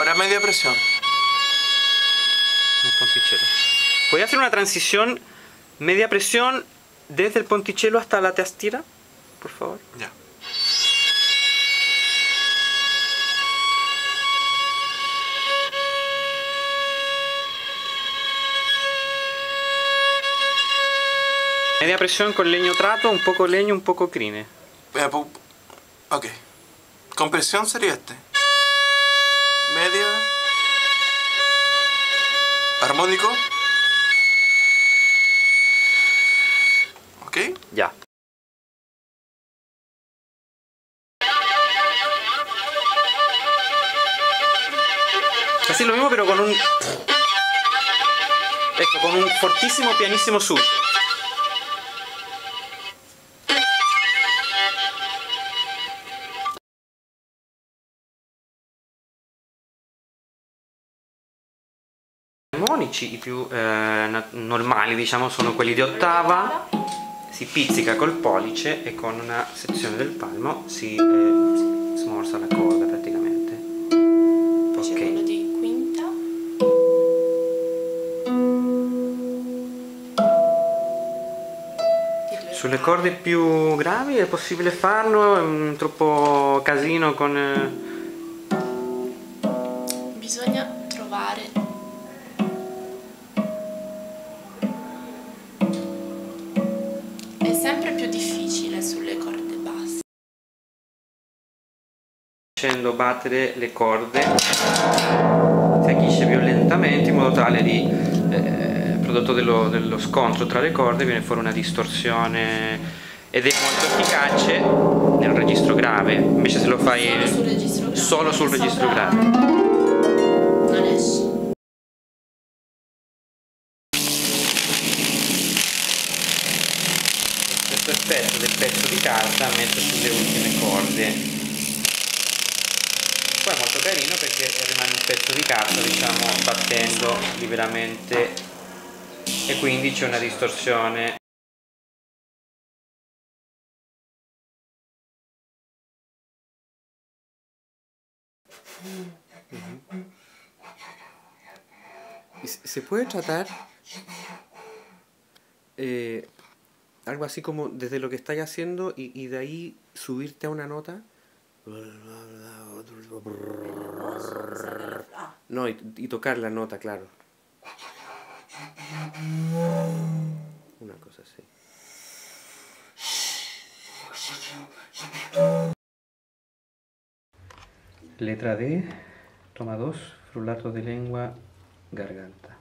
Ahora media presión. El ponticello. ¿Voy a hacer una transición media presión desde el ponticello hasta la tastira? Por favor. Ya. Media presión con legno trato, un poco legno, un poco crine. Ok. Con presión sería este. Media. Armónico. Ok. Ya. Casi lo mismo pero con un... Ecco, con un fortissimo pianissimo su. I armonici, i più normali, diciamo, sono quelli di ottava, si pizzica col pollice e con una sezione del palmo si smorza la corda praticamente. Invece quello di quinta. Sulle corde più gravi è possibile farlo, è troppo casino con... Bisogna trovare è sempre più difficile sulle corde basse. Facendo battere le corde si agisce più lentamente in modo tale di prodotto dello scontro tra le corde viene fuori una distorsione ed è molto efficace nel registro grave, invece se lo fai solo sul registro grave Non esce. questo effetto del pezzo di carta messo sulle ultime corde. Poi è molto carino perché rimane un pezzo di carta, diciamo, battendo liberamente e quindi c'è una distorsione. ¿Se puede tratar algo así como desde lo que estáis haciendo y de ahí subirte a una nota? No, y tocar la nota, claro. Una cosa así. Letra D, toma 2, frullato de lengua, garganta.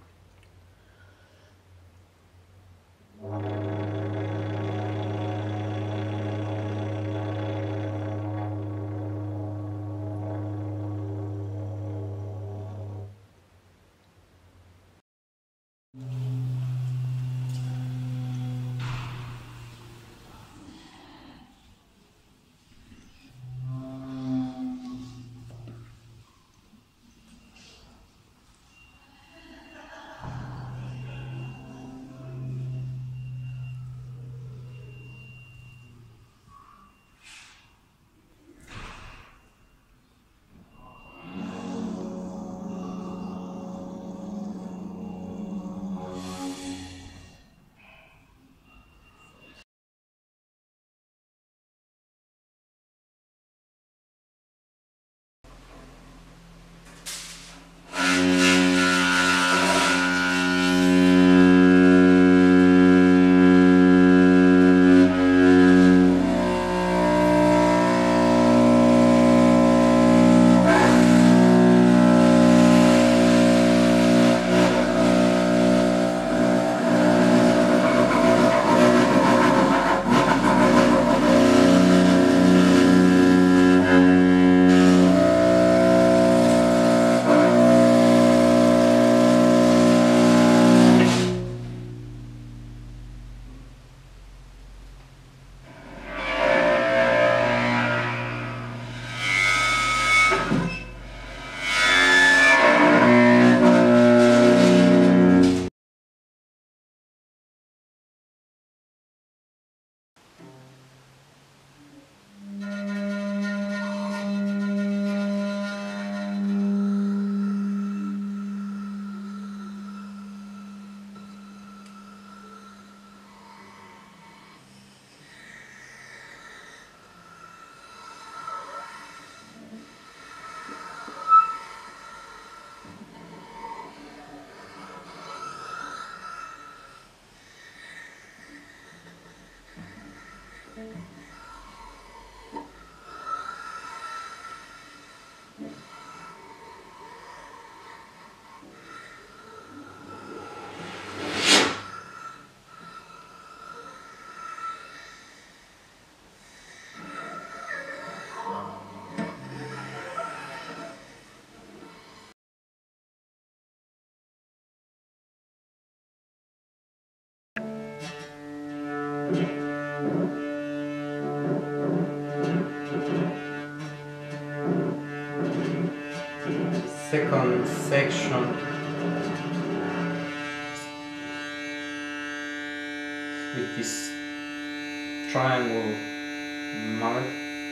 Second section with this triangle mark.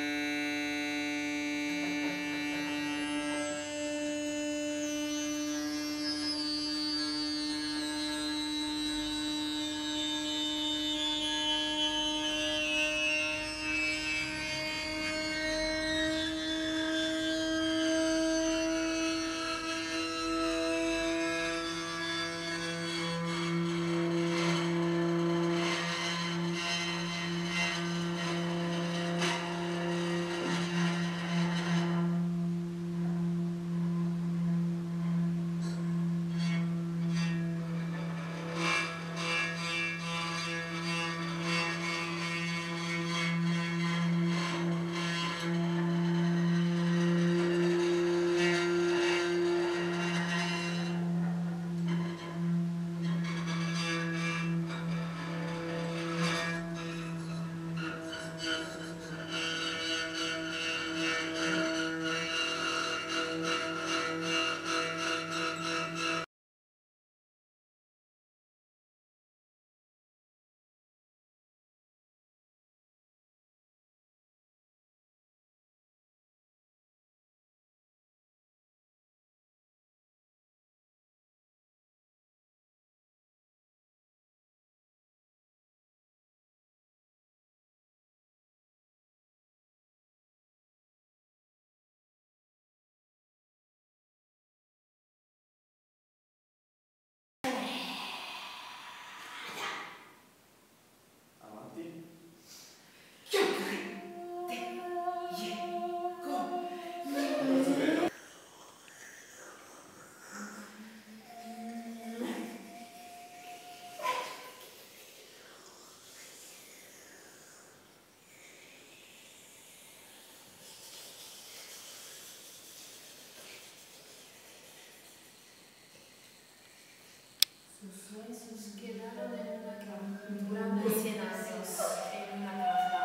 Sus huesos quedaron en una cama durante 100 años en una casa.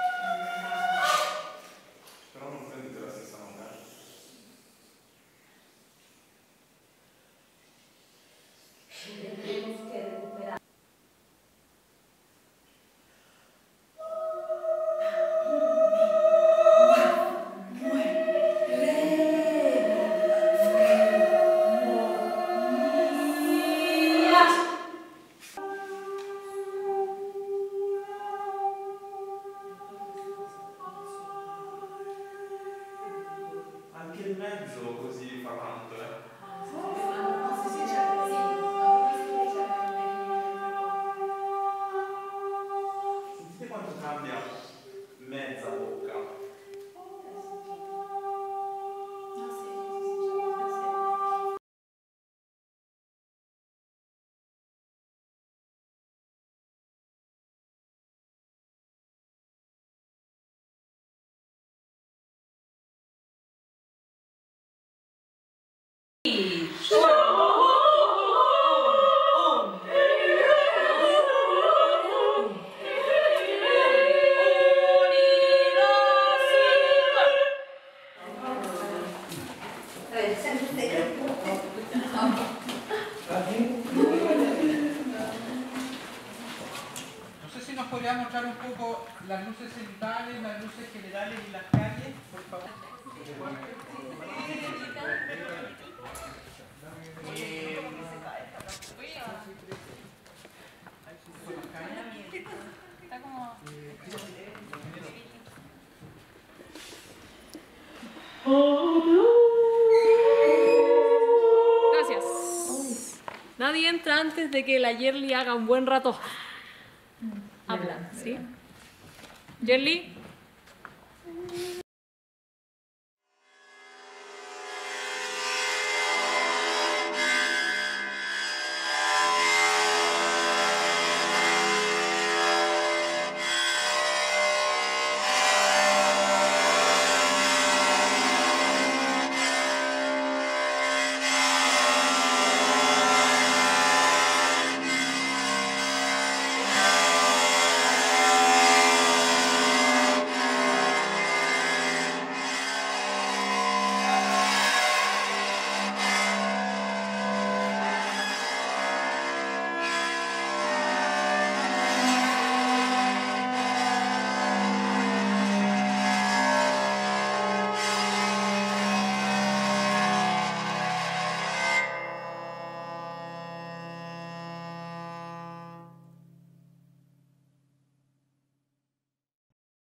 Però non prendete la stessa nota. Tendremos que recuperar. Anche il mezzo così fa tanto, Sentite quanto cambia mezza bocca. No sé si nos podríamos echar un poco las luces centrales, las luces generales y las calles, por favor. Gracias. Nadie entra antes de que la Yerli haga un buen rato. Habla, ¿sí? Yerli.